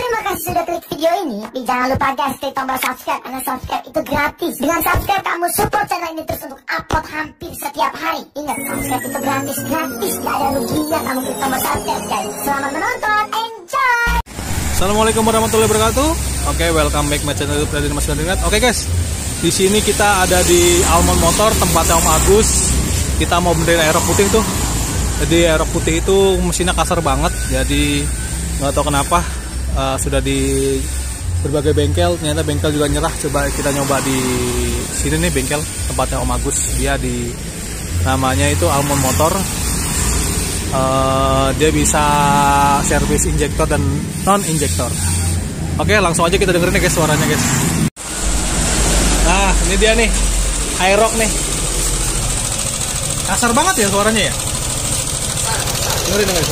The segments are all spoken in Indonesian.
Terima kasih sudah klik video ini. Jangan lupa guys, klik tombol subscribe, karena subscribe itu gratis. Dengan subscribe kamu support channel ini terus untuk upload hampir setiap hari. Ingat, subscribe itu gratis, gak ada ruginya kamu klik tombol subscribe guys. Selamat menonton, enjoy. Assalamualaikum warahmatullahi wabarakatuh. Oke, welcome back my channel YouTube dari Mas Dandingat. Oke guys, di sini kita ada di Almond Motor, tempatnya Om Agus. Kita mau benerin aerok putih tuh. Jadi aerok putih itu mesinnya kasar banget. Jadi nggak tahu kenapa sudah di berbagai bengkel, ternyata bengkel juga nyerah. Coba kita nyoba di sini nih, bengkel tempatnya Om Agus. Dia di namanya itu Almond Motor. Dia bisa servis injektor dan non injektor. Oke, langsung aja kita dengerin nih guys suaranya guys. Nah, ini dia nih aerok nih. Kasar banget ya suaranya ya. Dengerin guys.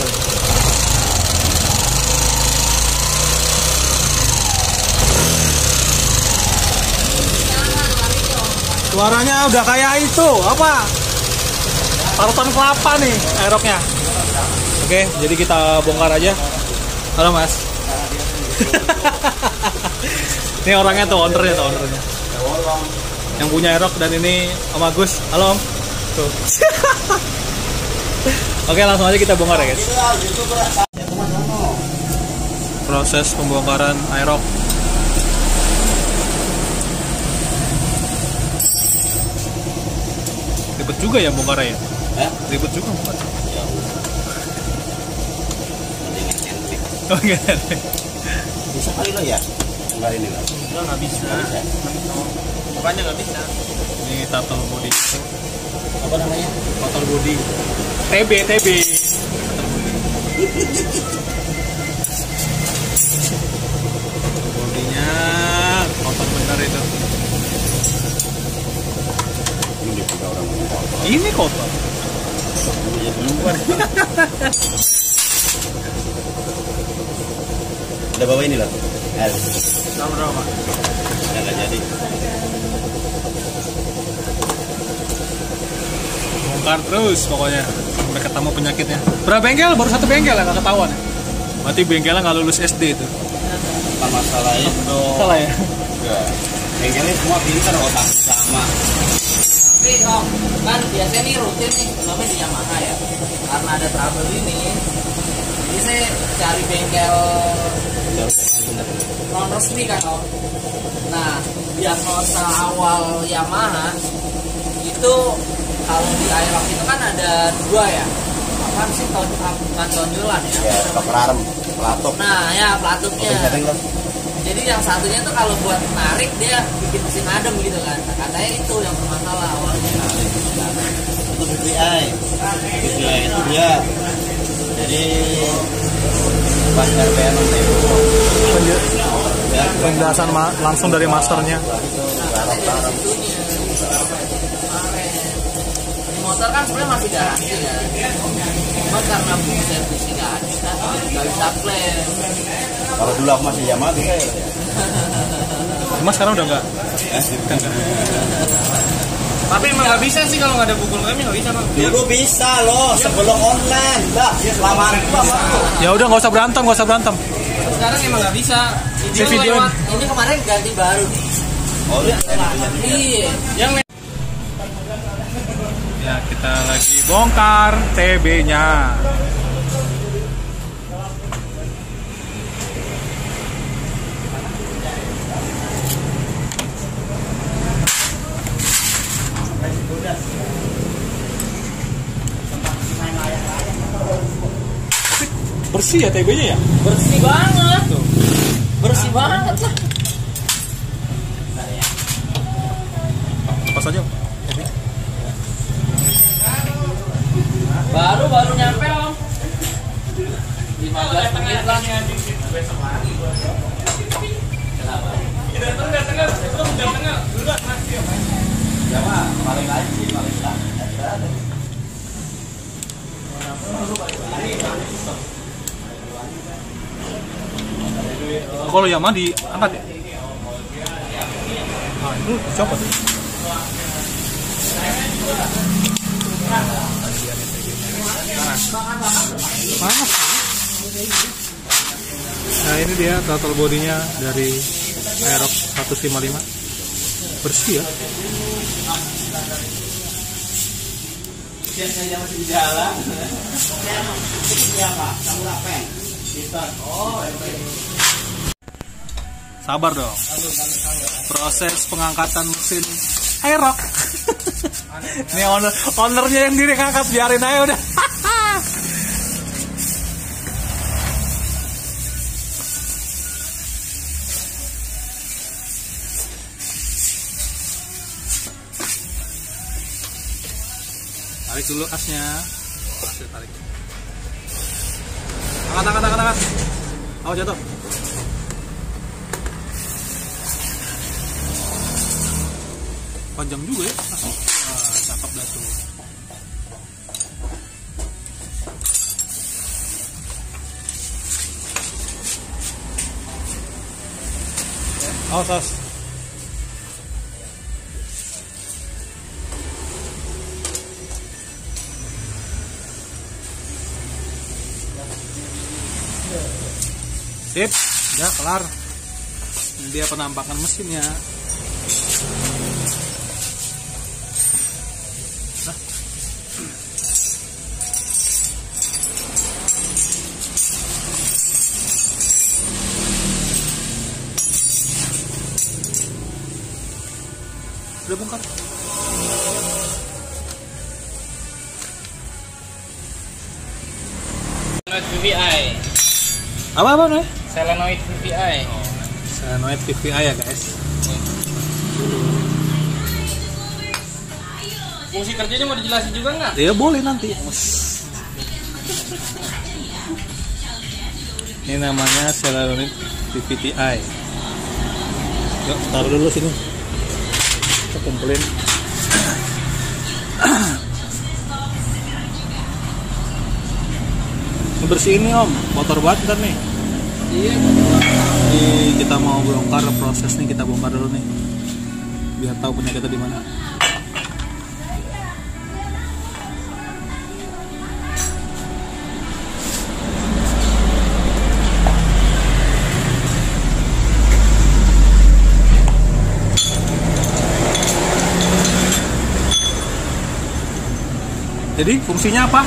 Suaranya udah kayak itu apa? Parutan kelapa nih aeroknya. Oke, jadi kita bongkar aja. Halo Mas. Ini orangnya tuh, ownernya. Yang punya aerok, dan ini Om Agus. Halo Om. Tuh. Oke, langsung aja kita bongkar ya guys. Proses pembongkaran aerok. Ribet juga ya bongkarnya ya? Ribet juga bukan? Oke. Bisa kali lo ya? Enggak ini lah. Nggak bisa. Makanya nggak bisa. Ini turtle body. Apa namanya? Turtle body. TB. Bodinya kotor bener itu. Ini kotor. Luar. Udah bawa ini lah. Sama-sama. Nggak jadi. Bongkar terus pokoknya sampai ketemu penyakitnya. Berapa bengkel? Baru satu bengkel ya, nggak ketahuan ya? Berarti bengkelnya nggak lulus SD itu. Apa masalah itu? Salah ya? Enggak. Bengkelnya semua pintar, otak sama. Tapi Om, kan biasanya nih rutin nih, namanya di Yamaha ya. Karena ada trouble ini, jadi saya cari bengkel non resmi kan Om. Nah, diagnosa awal Yamaha itu kalau di aerok itu kan ada dua ya. Apa sih bukan tonjolan ya? Ya, pelarem, pelatuk. Nah, ya pelatuknya. Jadi yang satunya tuh kalau buat narik dia bikin mesin adem gitu kan. Nah, katanya itu yang bermasalah awalnya. Itu BPI itu dia. Jadi pas RPM itu Penjelasan langsung dari masternya. Di motor kan sebenarnya masih garansi ya. Cuma karena buku servisnya nggak bisa klaim. Kalau dulu aku masih Yamaha bisa ya. Mas sekarang udah nggak? Tapi emang nggak bisa sih kalau nggak ada buku klaimnya, nggak bisa bang. Dulu bisa loh sebelum online. Dah, lamaran itu sama aku. Ya udah nggak usah berantem. Sekarang emang nggak bisa. Ini kemarin ganti baru nih. Oh iya. Iya. Yang Ya, kita lagi bongkar TB-nya. Bersih ya TB-nya ya? bersih banget. Bersih banget lah. Pas aja. Baru nyampe Om. 15 menit lah. Kalau Yamaha diangkat ya? Nah, itu copot. Panas. Nah ini dia throttle bodinya dari Aerox 155, bersih ya. Biasanya masih di jalan. Siapa? Kamu apa? Sabar dong. Proses pengangkatan mesin Aerox. Ini ownernya yang diri ngangkat, biarin aja udah. Tarik dulu asnya. Asnya tarik. Angkat. Oh jatuh. Panjang juga ya. Wah, cakep dah tuh. Awas. Sip, udah kelar. Ini dia penampakan mesinnya. Nah. Udah bongkar. VVI. Apa nih? Solenoid VVI. Solenoid VVI ya guys. Fungsi kerjanya mau dijelasin juga nggak? Ya boleh nanti. Ini namanya Solenoid VVI. Yuk taruh dulu sini. Kita kumpulin. Bersihin nih om, kotor banget ntar nih. Iya. Ini kita mau bongkar proses nih, kita bongkar dulu nih, biar tahu penyakitnya di mana. Jadi fungsinya apa?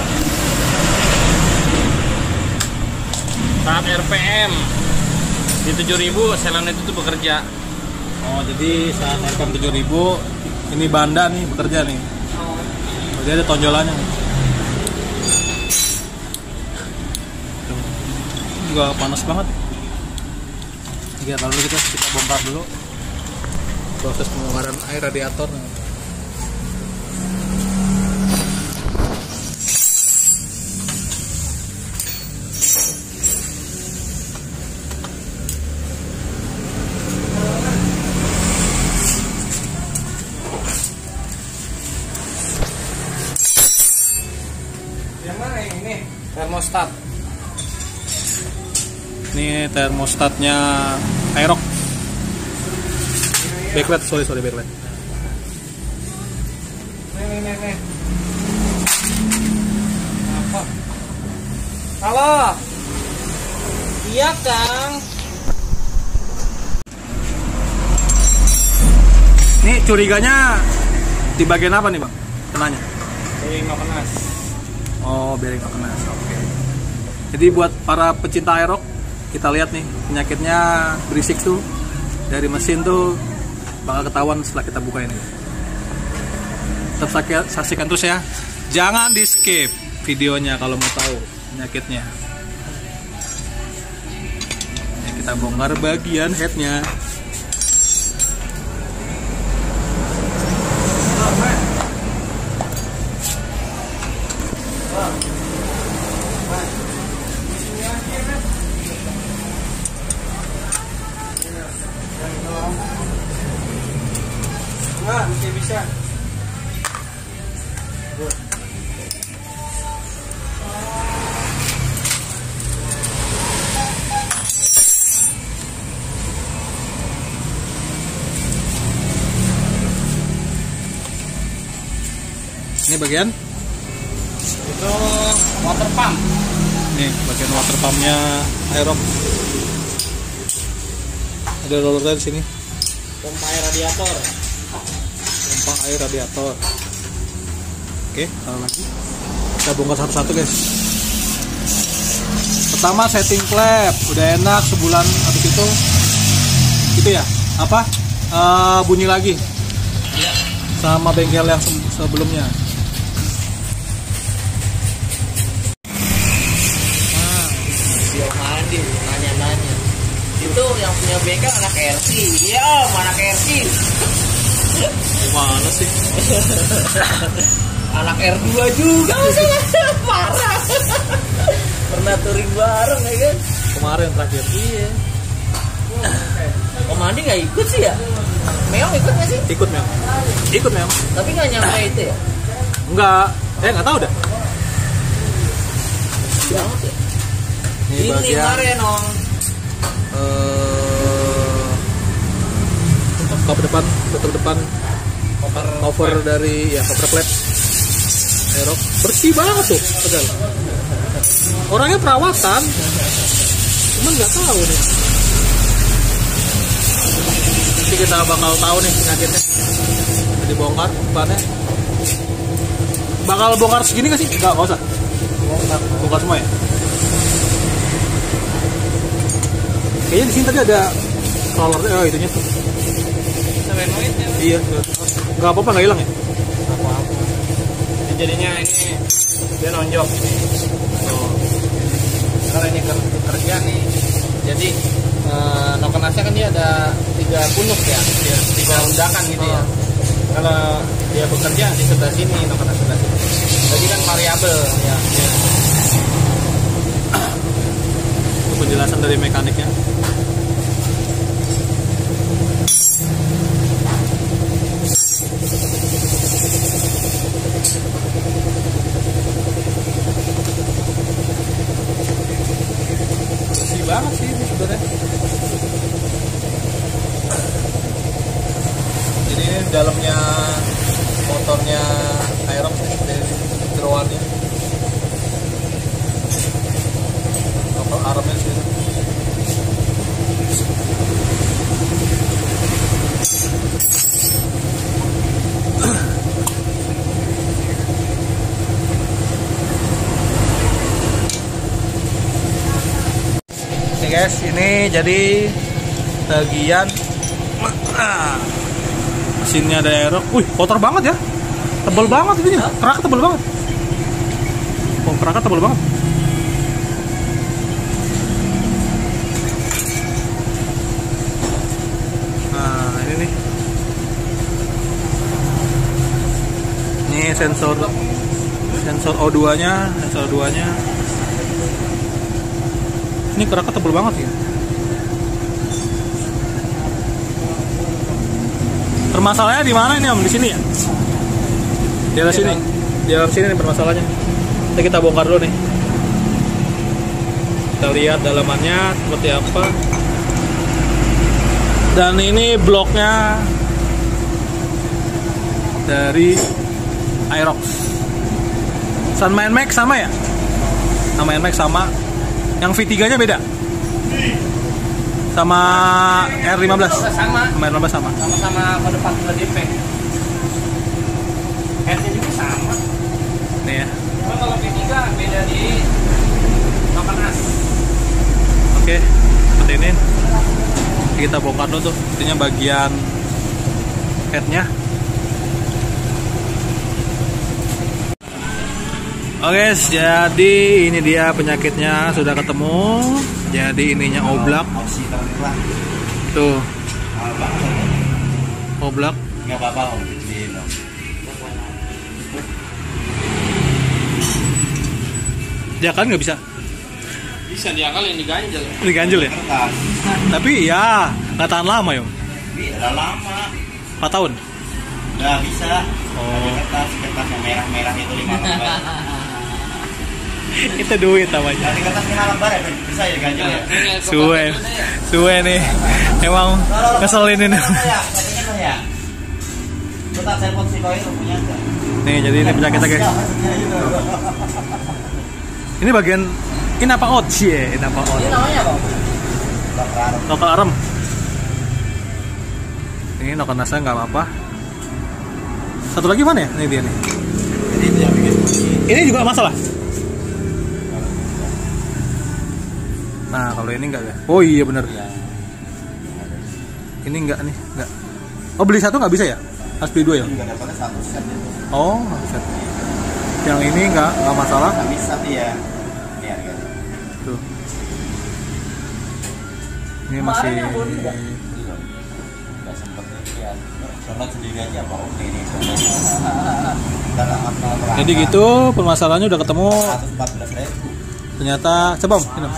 Saat RPM di 7000 solenoid itu bekerja. Oh jadi saat RPM 7000 ini banda nih bekerja nih. Jadi ada tonjolannya nih. Juga panas banget. Oke, lalu kita bongkar dulu proses pembongkaran air radiator. Termostat. Ini termostatnya Aerox. Backlight, sorry backlight. Nih. Apa? Halo. Iya, Kang. Ini curiganya di bagian apa nih bang? Kenanya? Bearing nggak panas. Oh, bearing nggak panas. Oke. Jadi buat para pecinta Aerox, kita lihat nih penyakitnya berisik tuh dari mesin tuh bakal ketahuan setelah kita buka ini. Tetap saksikan terus ya. Jangan di skip videonya kalau mau tahu penyakitnya. Ini kita bongkar bagian headnya. Nah, bisa. Ini bagian Itu water pump. nih, bagian water pumpnya Aerox. Ada rollernya di sini. Pompa air radiator. Pompa air radiator. Oke, taruh lagi. Kita bongkar satu-satu guys. Pertama setting klep, udah enak sebulan habis itu ya apa bunyi lagi sama bengkel yang sebelumnya. Dia mandi nanya-nanya. Itu yang punya bengkel anak RC. Iya, mana RC? Gimana sih? Anak R2 juga parah. Pernah touring bareng ya kan? Kemarin terakhir. Iya. Om Andi nggak ikut sih ya? Meong ikut nggak sih? Ikut Meong. Ikut Meong. Tapi nggak nyampe itu ya? Enggak. Nggak tahu dah. Banget ya. Ini bagian kemarin Om. tutup depan cover dari ya cover klep aerox bersih banget tuh padahal orangnya perawatan cuman nggak tahu nih. Nanti kita bakal tahu nih penyakitnya. Jadi bongkar depannya bakal bongkar segini nggak sih? Nggak usah bongkar semua ya. Kayaknya di sini tadi ada roller itunya tuh. Iya, nggak apa-apa, nggak hilang ya? Apa-apa. Jadinya ini dia nonjok ini. Oh. Kalau ini kerja nih, jadi nokenasnya kan dia ada 3 punuk ya, 3 undakan gitu ya. Kalau dia bekerja di sebelah sini, nokenas sebelah sini. Jadi kan variabel ya. Itu penjelasan dari mekaniknya. Banget sih ini sebenarnya. Jadi ini dalamnya motornya aerox dari jeroannya. Motor armnya sih. Guys, ini jadi bagian mesinnya ada aerox. Wih, kotor banget ya, tebal banget ini, keraknya tebal banget. Oh, keraknya tebal banget. Nah, ini nih. Ini sensor O2-nya, Ini keraknya tebal banget ya. Permasalahannya di mana ini Om? Di sini ya? Di dalam sini. Di dalam sini nih permasalahannya. Nanti kita bongkar dulu nih. Kita lihat dalamannya seperti apa. Dan ini bloknya dari aerox. Sunman Max sama ya? Sama Max sama. Yang V3-nya beda. Sama R15. Sama R15 sama. Sama-sama kode 42 DP. R-nya juga sama. Nih ya. Cuma kalau V3 beda di nokenas. Oke, seperti ini. Kita bongkar dulu tuh. Intinya bagian headnya. Oke, jadi ini dia penyakitnya sudah ketemu. Jadi ininya oblak. Tuh. Oblak. Nggak apa-apa Om. Diakal nggak bisa? Bisa diakal yang diganjel. Diganjel ya? Kertas. Tapi ya nggak tahan lama ya. Udah lama. 4 tahun. Nggak bisa. Oh. Kertas yang merah-merah itu 5 lembar. Itu duit namanya. Nanti kertas 5 lembar ya bisa ya ganjel ya. Suwe nih. Emang ngeselin ini. Ya. Kita telepon si Koi punya enggak? Nih, jadi ini penyakitnya guys. Ini bagian ini apa out sih? Ini apa out? Ini namanya apa? Lokal arem. Ini noken nasa nggak apa-apa. Satu lagi mana ya? Ini dia nih. Ini juga masalah. Nah kalau ini enggak ya? Oh iya bener. Ini enggak nih, enggak. Oh beli satu nggak bisa ya? Harus beli dua ya? Oh set. Yang ini enggak masalah. Bisa ya. Tuh. Ini masih. Jadi gitu permasalahannya udah ketemu. Ternyata coba minum.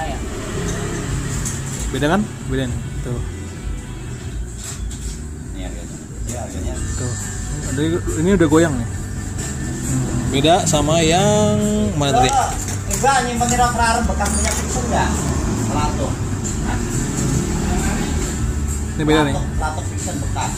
Beda kan? Beda nih. Tuh. Tuh. Ini udah goyang nih. Beda sama yang mana tadi? Enggak, nyimpen rok-rok bekas minyak itu enggak. Latuk. Ini beda nih. Latuk fiction bekas.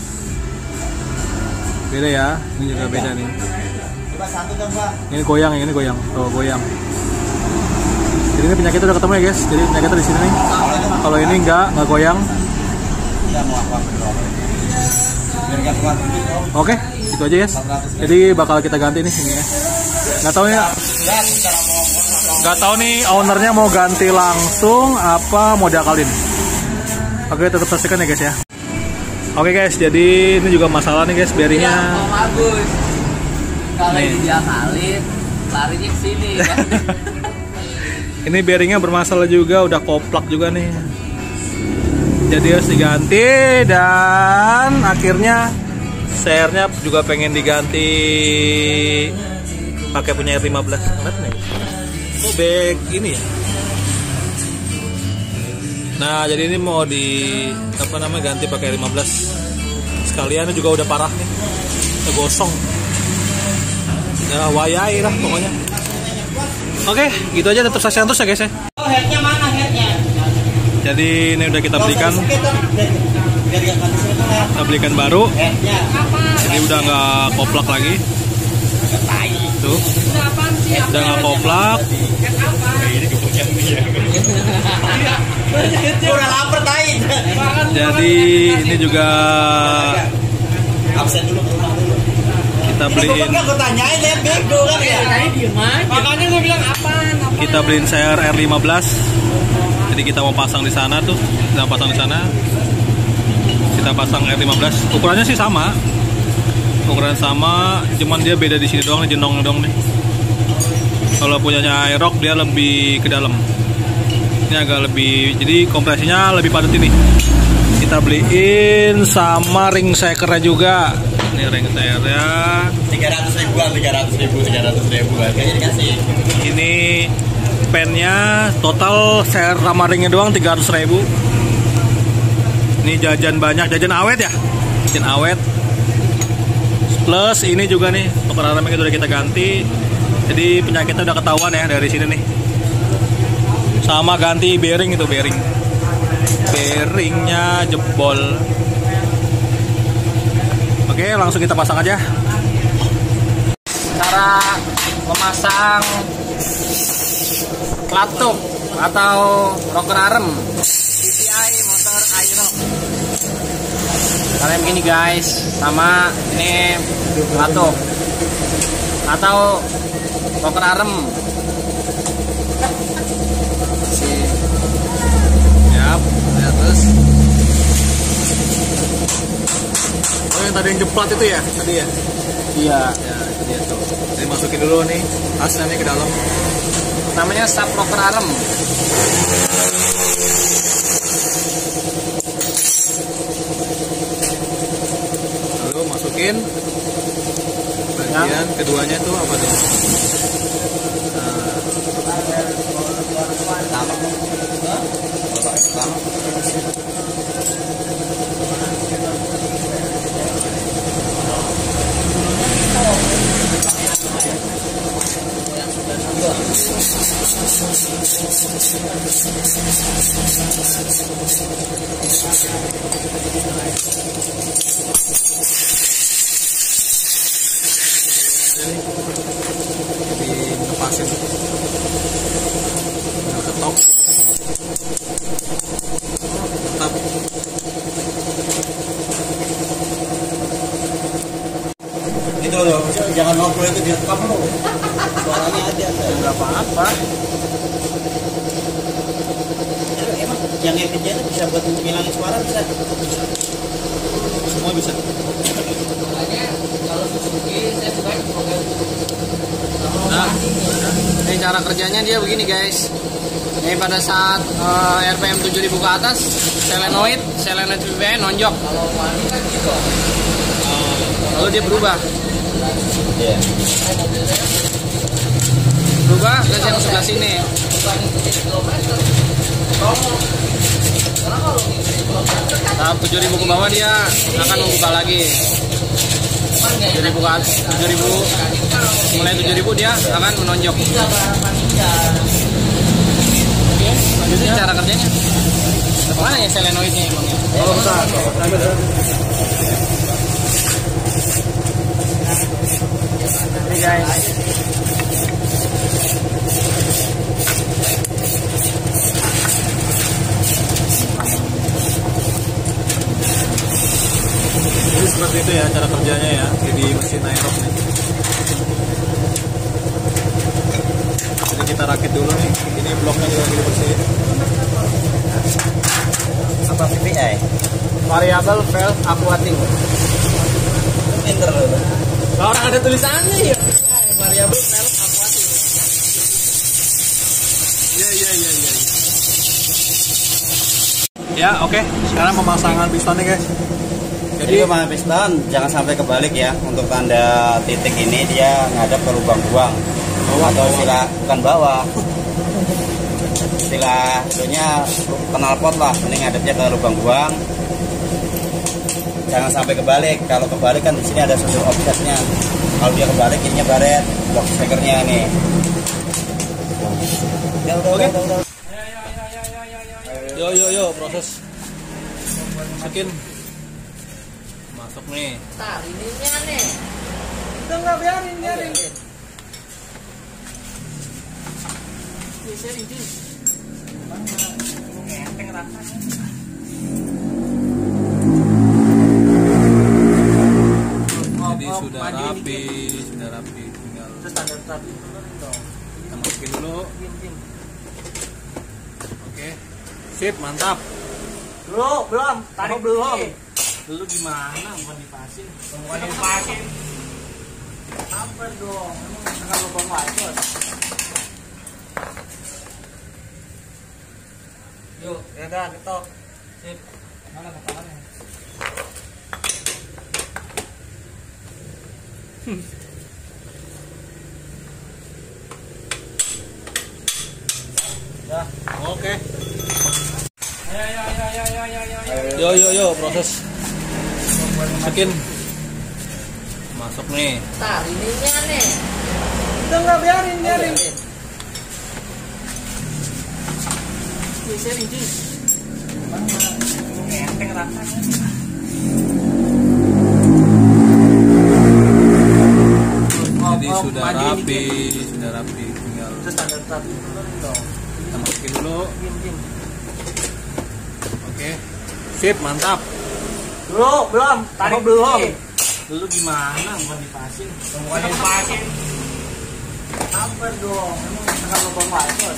Beda ya. Ini juga beda nih. Coba satu dong, Pak. Ini goyang, ini goyang. Tuh, goyang. Jadi ini penyakit udah ketemu ya, guys. Jadi penyakitnya di sini nih. Kalau ini enggak goyang. Enggak mau apa. Biar enggak keluar. Oke, itu aja, guys. Jadi bakal kita ganti nih ini ya. Nggak tahu ya. Nggak tahu nih ownernya mau ganti langsung apa mau diakalin. Oke, tetap saksikan ya, guys ya. Oke guys, jadi ini juga masalah nih guys, bearingnya. Om Agus. Kalau diakalin, larinya ke sini kan. Ini bearingnya bermasalah juga, udah koplak juga nih. Jadi harus diganti dan akhirnya sernya juga pengen diganti pakai punya R15. Ngeliat nih. Oh bag ini ya. Nah jadi ini mau di apa namanya ganti pakai 15 sekalian juga udah parah nih, udah gosong, udah wayai lah pokoknya. Oke gitu aja, tetap saksikan terus ya guys ya. Oh headnya mana headnya? Jadi ini udah kita belikan, kita belikan baru, jadi udah nggak koplak lagi. Tuh, udah nggak koplak. Udah lapar tai. Jadi ini juga absen dulu ke rumah dulu. Kita beliin. Aku tanyain ya bego kan ya. Makanya gue bilang apaan? Kita beliin CR R15. Jadi kita mau pasang di sana tuh, kita pasang di sana. Kita pasang R15. Ukurannya sih sama. Ukuran sama, cuman dia beda di sini doang, jenong dong nih. Kalau punyanya Aerox dia lebih ke dalam. Ini agak lebih, jadi kompresinya lebih padat ini. Kita beliin sama ring shakernya juga. Ini ring shakernya 300.000 kayaknya dikasih. Ini pennya total share sama ringnya doang 300.000. Ini jajan banyak, jajan awet ya, jajan awet. Plus ini juga nih tukeran remnya udah kita ganti. Jadi penyakitnya udah ketahuan ya dari sini nih. Sama ganti bearing itu, bearingnya jebol. Oke langsung kita pasang aja. Cara memasang latuk atau rocker arm TPI motor Aerox. Caranya begini guys, sama ini latuk atau rocker arm. Yap, ya terus. Oh yang tadi yang jeplat itu ya, tadi ya? Iya, Ya itu dia tuh. Jadi masukin dulu nih asnya ke dalam. namanya sub rocker arm. Lalu masukin bagian keduanya tuh apa tuh? Jadi ngepasin ketok tetap jangan ngobrol itu direkam lo. Suaranya ada. Nggak apa-apa. Emang yang editnya itu bisa buat ngilangin suara bisa? Semua bisa. Makanya kalau Suzuki saya suka pakai. Nah, Ini cara kerjanya dia begini guys. Ini pada saat RPM 7000 ke atas, solenoid VVN nonjok. Kalau mani kan gitu. Lalu dia berubah. Iya. Berubah ke yang sebelah sini. Tahap 7000 ke bawah dia akan membuka lagi. 7000 ke atas, 7000 mulai 7000 dia akan menonjok. Ini cara kerjanya. Mana ya solenoidnya emangnya? kalau bisa. Ini guys. Jadi seperti itu ya cara kerjanya ya di mesin aerob nih. Jadi kita rakit dulu nih. Ini bloknya juga kita bersihin. Apa VVI? Variable valve aquating. Pinter lo. Orang ada tulisannya ya. Variable valve aquating. Iya. Ya oke. Sekarang pemasangan pistonnya guys. Jadi pemasangan piston jangan sampai kebalik ya. Untuk tanda titik ini dia ngadap ke lubang buang. Atau sila bukan bawah. Sila itunya knalpot lah, mending ngadepnya ke lubang buang. Jangan sampai kebalik. Kalau kebalik kan di sini ada sensor offsetnya. Kalau dia kebalik ininya baret, box speakernya nih. Ya udah. Yo proses. Masukin. Masuk nih. Tar ininya nih. Udah nggak biarin. Jadi sudah rapi, tinggal kita masukin dulu. Oke, sip, mantap. Belum, tarik belum. Dulu gimana? Bukan dipasin. Apa dong? Emang lubang wajib. Yuk, ya udah ketok. Sip. Mana kepalanya? Ya, oke. Yo proses. Masukin. Masuk nih. Tar ininya nih. Udah nggak biarin. Jadi sudah rapi, tinggal kita masukin dulu. Oke, sip, mantap. Belum, tarik belum. Dulu gimana? Bukan dipasin. Apa dong? Emang lubang wajib.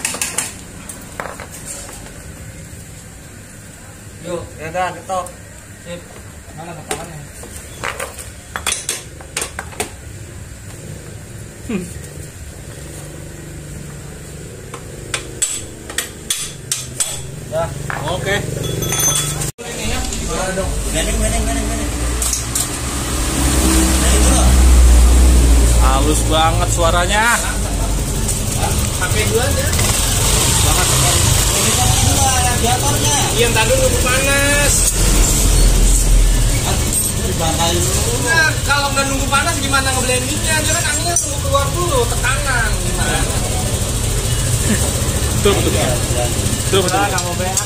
Yuk, ya udah ketok. Sip. Mana kepalanya? Ya, oke. Halus banget suaranya. Pakai dua aja. Banget. Radiatornya Iya, entar dulu panas. dibangkain dulu. Nah, kalau nggak nunggu panas gimana ngeblendingnya? Dia kan anginnya tunggu keluar dulu, tekanan gimana? Betul. Nggak mau beak.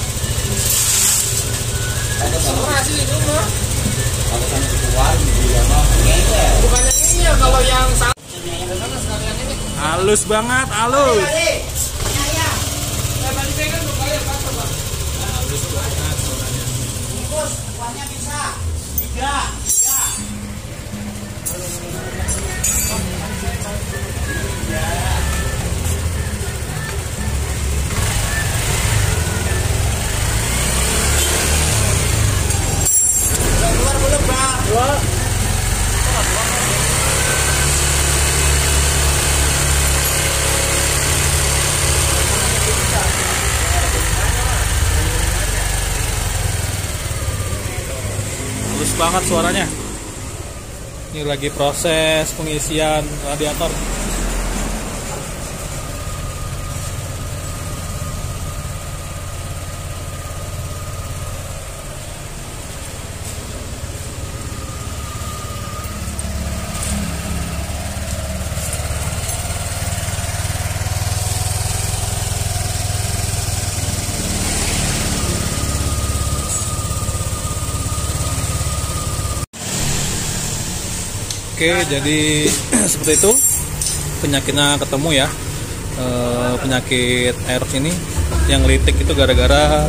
Saturasi itu mah. Kalau kan keluar dia mah enggak. Bukannya ini ya kalau yang salah. Halus banget, halus. Halus banget suaranya. Bos, uangnya bisa. 3. halus banget suaranya. Ini lagi proses pengisian radiator. Oke, jadi seperti itu penyakitnya ketemu ya. Penyakit aerox ini yang litik itu gara-gara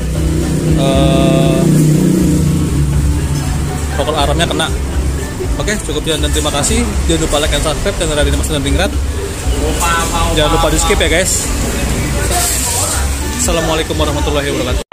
rokok aramnya kena. Oke, cukup dan terima kasih. Jangan lupa like dan subscribe channel Raden Mas Ningrat. Jangan lupa di skip ya guys. Assalamualaikum warahmatullahi wabarakatuh.